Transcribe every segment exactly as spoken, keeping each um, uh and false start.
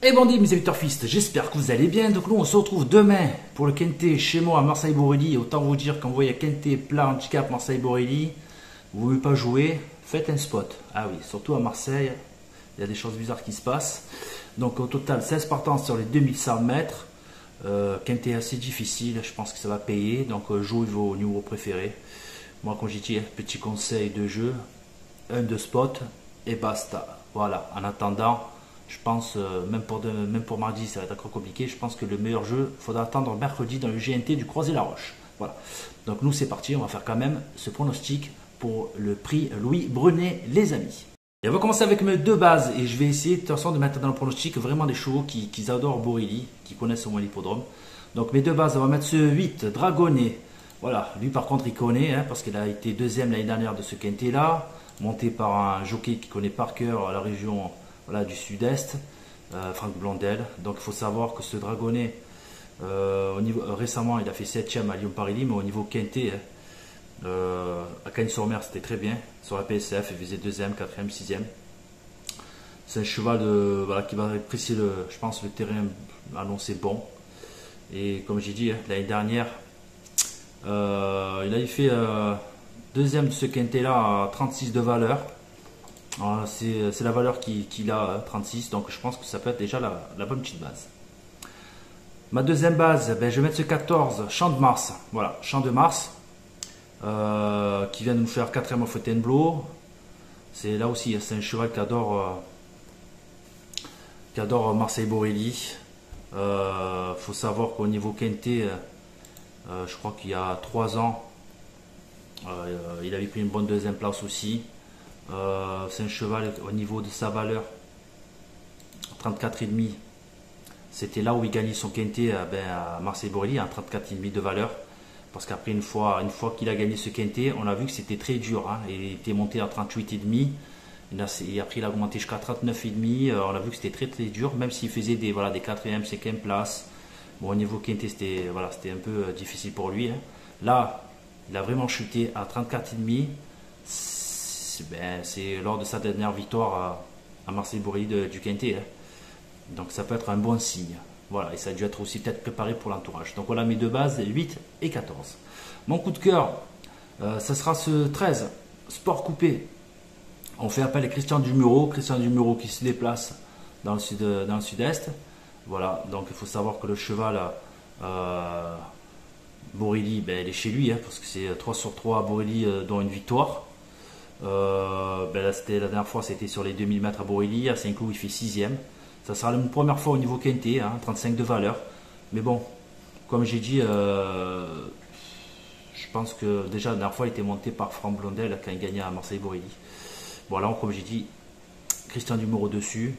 Et bon dit mes auditeurs fils, j'espère que vous allez bien. Donc nous on se retrouve demain pour le Quintet chez moi à Marseille-Borelli. Autant vous dire quand vous voyez Quintet plat handicap Marseille-Borelli, vous ne voulez pas jouer, faites un spot. Ah oui, surtout à Marseille, il y a des choses bizarres qui se passent. Donc au total seize partants sur les deux mille cent mètres. Euh, Quintet assez difficile, je pense que ça va payer. Donc euh, jouez vos numéros préférés. Moi quand j'ai dit petit conseil de jeu, un de spot et basta. Voilà, en attendant. Je pense, euh, même, pour de, même pour mardi, ça va être encore compliqué. Je pense que le meilleur jeu, il faudra attendre mercredi dans le G N T du Croisé-la-Roche. Voilà. Donc nous, c'est parti. On va faire quand même ce pronostic pour le prix Louis Brunet, les amis. Et on va commencer avec mes deux bases. Et je vais essayer de toute façon de mettre dans le pronostic vraiment des chevaux qui, qui adorent Borelli, qui connaissent au moins l'hippodrome. Donc mes deux bases, on va mettre ce huit, Dragonnet. Voilà. Lui, par contre, il connaît, hein, parce qu'il a été deuxième l'année dernière de ce Quintet-là, monté par un jockey qui connaît par cœur la région. Voilà, du sud-est, euh, Franck Blondel. Donc il faut savoir que ce Dragonnet, euh, au niveau, euh, récemment il a fait septième à Lyon-Paris, mais au niveau Quintet, hein, euh, à Cagnes-sur-Mer c'était très bien. Sur la P S F, il faisait deuxième, quatrième, sixième. C'est un cheval de, voilà, qui va apprécier, le, je pense, le terrain annoncé bon. Et comme j'ai dit, hein, l'année dernière, euh, il avait fait euh, deuxième de ce Quintet-là à trente-six de valeur. C'est la valeur qu'il qu'il a, trente-six, donc je pense que ça peut être déjà la, la bonne petite base. Ma deuxième base, ben, je vais mettre ce quatorze, Champ de Mars. Voilà, Champ de Mars, euh, qui vient de nous faire quatrième au Fontainebleau. C'est là aussi, c'est un cheval qui adore, euh, qui adore Marseille-Borelli. Il euh, faut savoir qu'au niveau Quintet, euh, je crois qu'il y a trois ans, euh, il avait pris une bonne deuxième place aussi. Euh, c'est un cheval au niveau de sa valeur trente-quatre virgule cinq. C'était là où il gagnait son Quintet ben, à Marseille-Borelli, à trente-quatre virgule cinq de valeur. Parce qu'après, une fois, une fois qu'il a gagné ce Quintet, on a vu que c'était très dur. Hein. Il était monté à trente-huit virgule cinq. Et après, il a augmenté jusqu'à trente-neuf virgule cinq. On a vu que c'était très très dur, même s'il faisait des, voilà, des quatrième, cinquième places. Bon, au niveau Quintet, c'était voilà, un peu euh, difficile pour lui. Hein. Là, il a vraiment chuté à trente-quatre virgule cinq. Ben, c'est lors de sa dernière victoire à, à Marseille-Borelli du Quintet. Hein. Donc ça peut être un bon signe. Voilà, et ça a dû être aussi peut-être préparé pour l'entourage. Donc voilà mes deux bases, huit et quatorze. Mon coup de cœur, euh, ça sera ce treize, Sport Coupé. On fait appel à Christian Dumuro. Christian Dumuro qui se déplace dans le sud, dans le sud-est. Voilà, donc il faut savoir que le cheval, euh, Borelli, ben, il est chez lui, hein, parce que c'est trois sur trois à Borelli, euh, dont une victoire. Euh, ben là, c'était la dernière fois, c'était sur les deux mille mètres à Borelli. À Saint-Cloud, il fait sixième. Ça sera la première fois au niveau Quintet, hein, trente-cinq de valeur. Mais bon, comme j'ai dit, euh, je pense que déjà la dernière fois, il était monté par Franck Blondel quand il gagnait à Marseille-Borelli. Bon, là, comme j'ai dit, Christian Dumuro dessus.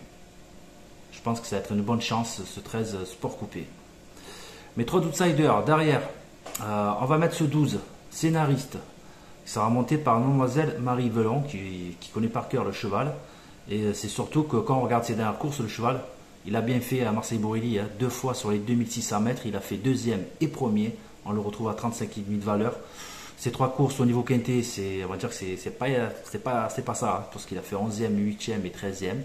Je pense que ça va être une bonne chance, ce treize Sport Coupé. Mes trois outsiders derrière, euh, on va mettre ce douze, Scénariste. Il sera monté par Mademoiselle Marie Velon, qui, qui connaît par cœur le cheval. Et c'est surtout que quand on regarde ses dernières courses, le cheval, il a bien fait à Marseille-Borelli, hein, deux fois sur les deux mille six cents mètres. Il a fait deuxième et premier. On le retrouve à trente-cinq virgule cinq de valeur. Ces trois courses au niveau Quintet, on va dire que c'est pas, pas, pas ça, hein, parce qu'il a fait onzième, huitième et treizième.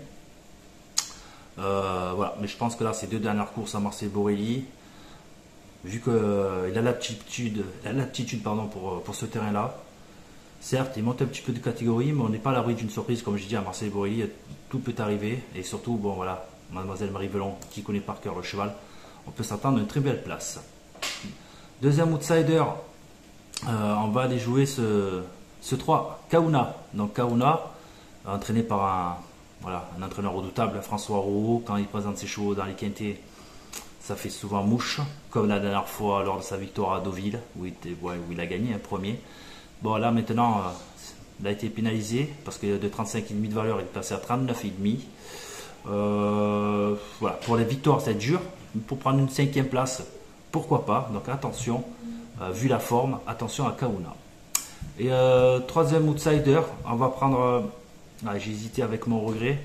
Euh, voilà, mais je pense que là, ces deux dernières courses à Marseille-Borelli, vu qu'il euh, a l'aptitude pour, pour ce terrain-là. Certes, il monte un petit peu de catégorie, mais on n'est pas à l'abri d'une surprise, comme je dis à Marseille-Borelli, tout peut arriver. Et surtout, bon voilà, Mademoiselle Marie Velon, qui connaît par cœur le cheval, on peut s'attendre à une très belle place. Deuxième outsider, euh, on va aller jouer ce, ce trois, Kauna. Donc Kauna, entraîné par un, voilà, un entraîneur redoutable, François Rouault. Quand il présente ses chevaux dans les quintés, ça fait souvent mouche, comme la dernière fois lors de sa victoire à Deauville, où il, était, ouais, où il a gagné un premier. Bon, là maintenant, euh, il a été pénalisé parce que de trente-cinq virgule cinq de valeur, il est passé à trente-neuf virgule cinq. Euh, voilà, pour les victoires, c'est dur. Pour prendre une cinquième place, pourquoi pas. Donc attention, euh, vu la forme, attention à Kauna. Et euh, troisième outsider, on va prendre. Euh, ah, j'ai hésité avec mon regret.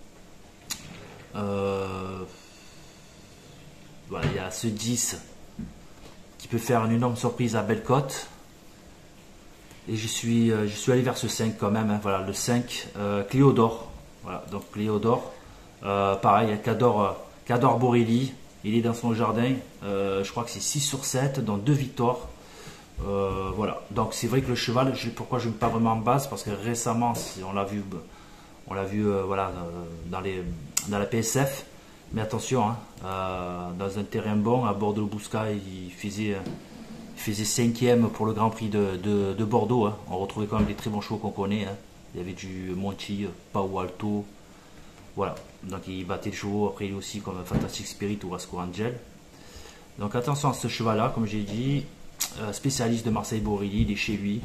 Euh, voilà, il y a ce dix qui peut faire une énorme surprise à Bellecote. Et je suis, euh, je suis allé vers ce cinq quand même, hein, voilà, le cinq, euh, Cléodore. Voilà, donc Cléodore, euh, pareil, qui adore, euh, Cador Borelli, il est dans son jardin, euh, je crois que c'est six sur sept, dans deux victoires. Euh, voilà, donc c'est vrai que le cheval, je, pourquoi je ne mets pas vraiment en base, parce que récemment, on l'a vu, on l'a vu euh, voilà, dans, les, dans la P S F, mais attention, hein, euh, dans un terrain bon, à Bordeaux-Bouscat, il faisait, il faisait cinquième pour le Grand Prix de, de, de Bordeaux, hein. On retrouvait quand même des très bons chevaux qu'on connaît, hein. Il y avait du Monti, Pau Alto, voilà, donc il battait le chevaux, après il est aussi comme Fantastic Spirit ou Rasco Angel. Donc attention à ce cheval-là, comme j'ai dit, euh, spécialiste de Marseille Borelli, il est chez lui,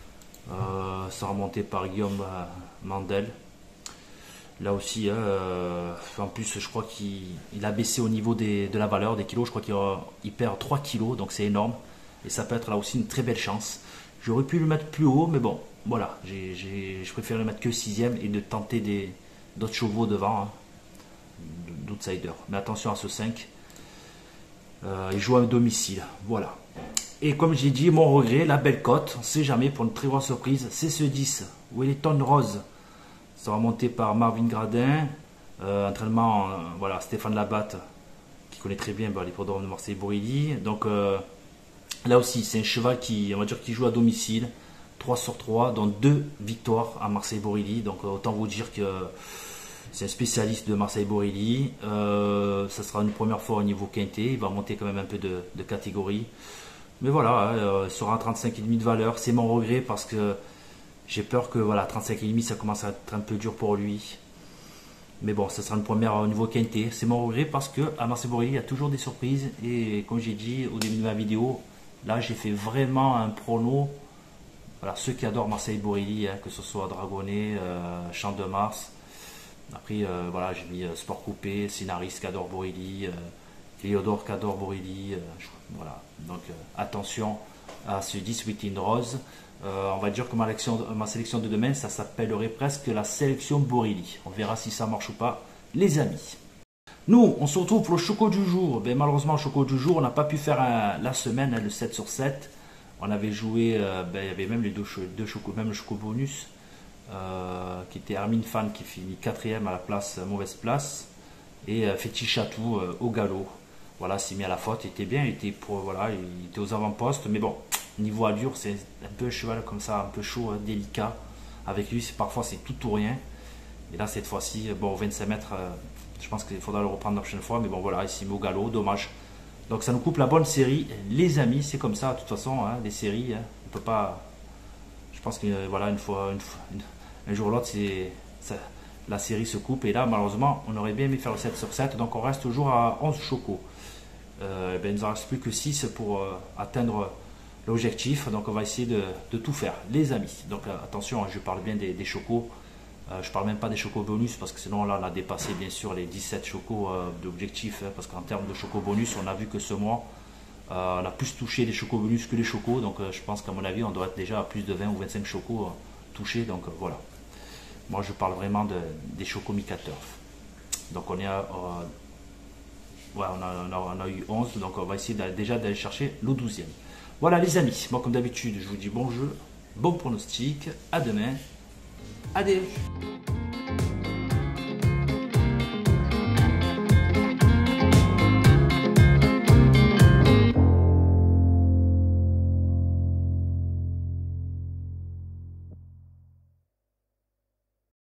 euh, ça remonté par Guillaume euh, Mandel. Là aussi, euh, en plus je crois qu'il a baissé au niveau des, de la valeur des kilos, je crois qu'il il perd trois kilos, donc c'est énorme. Et ça peut être là aussi une très belle chance. J'aurais pu le mettre plus haut, mais bon, voilà, j'ai, j'ai, je préfère le mettre que sixième et de tenter des, d'autres chevaux devant, hein, d'outsiders. Mais attention à ce cinq, euh, il joue à domicile, voilà. Et comme j'ai dit, mon regret, la belle cote, on ne sait jamais, pour une très grosse surprise, c'est ce dix, Wellington Rose. Ça va monter par Marvin Gradin, euh, entraînement, euh, voilà, Stéphane Labatte, qui connaît très bien bah, les l'hippodrome de Marseille Borelli. Donc euh, là aussi, c'est un cheval qui, on va dire, qui joue à domicile, trois sur trois, dont deux victoires à Marseille Borelli. Donc euh, autant vous dire que euh, c'est un spécialiste de Marseille Borelli. Euh, ça sera une première fois au niveau quintet, il va monter quand même un peu de, de catégorie. Mais voilà, euh, il sera à trente-cinq virgule cinq de valeur. C'est mon regret parce que j'ai peur que voilà, trente-cinq virgule cinq ça commence à être un peu dur pour lui. Mais bon, ça sera une première au niveau quintet. C'est mon regret parce que à Marseille Borelli, il y a toujours des surprises. Et comme j'ai dit au début de ma vidéo, là j'ai fait vraiment un prono. Voilà, ceux qui adorent Marseille Borelli, hein, que ce soit Dragonnet, euh, Champ de Mars. Après, euh, voilà, j'ai mis euh, Sport Coupé, Scénariste qui adore Borelli, euh, Théodore qui adore Borelli. Euh, voilà, donc euh, attention à ce dix Wellington Rose. Euh, on va dire que ma, lection, ma sélection de demain, ça s'appellerait presque la sélection Borelli. On verra si ça marche ou pas, les amis. Nous, on se retrouve pour le choco du jour. Ben, malheureusement, le choco du jour, on n'a pas pu faire un, la semaine, hein, le sept sur sept. On avait joué, euh, ben, il y avait même les deux, deux chocos, même le choco bonus, euh, qui était Hermine Fan qui finit quatrième à la place, mauvaise place, et euh, Fétis Chatou euh, au galop. Voilà, s'est mis à la faute, il était bien, il était, pour, voilà, il était aux avant-postes, mais bon, niveau allure, c'est un peu un cheval comme ça, un peu chaud, hein, délicat. Avec lui, parfois c'est tout ou rien. Et là, cette fois-ci, bon, vingt-cinq mètres, euh, je pense qu'il faudra le reprendre la prochaine fois, mais bon, voilà, il s'est mis au galop, dommage. Donc ça nous coupe la bonne série, les amis, c'est comme ça, de toute façon, hein, les séries, hein, on peut pas. Je pense que euh, voilà, une fois, une fois une, un jour ou l'autre, c'est. La série se coupe, et là, malheureusement, on aurait bien aimé faire le sept sur sept, donc on reste toujours à onze chocos. Euh, ben, il ne nous en reste plus que six pour euh, atteindre l'objectif, donc on va essayer de, de tout faire, les amis. Donc euh, attention, je parle bien des, des chocos, euh, je parle même pas des chocos bonus, parce que sinon là on a dépassé bien sûr les dix-sept chocos euh, d'objectif, hein, parce qu'en termes de chocos bonus, on a vu que ce mois, euh, on a plus touché les chocos bonus que les chocos, donc euh, je pense qu'à mon avis, on doit être déjà à plus de vingt ou vingt-cinq chocos euh, touchés, donc euh, voilà. Moi je parle vraiment de, des chocos mi-turf. Donc on est à, euh, ouais, on a, on, a, on a eu onze, donc on va essayer d'aller, déjà d'aller chercher le douzième. Voilà les amis, moi comme d'habitude je vous dis bon jeu, bon pronostic, à demain, adieu.